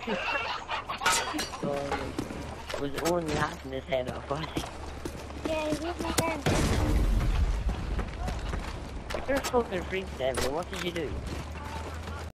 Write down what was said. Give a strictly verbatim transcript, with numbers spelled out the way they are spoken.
um, was only laughing his head off, was he? Yeah, he was my friend. You're a fucking freak, Debbie. What did you do?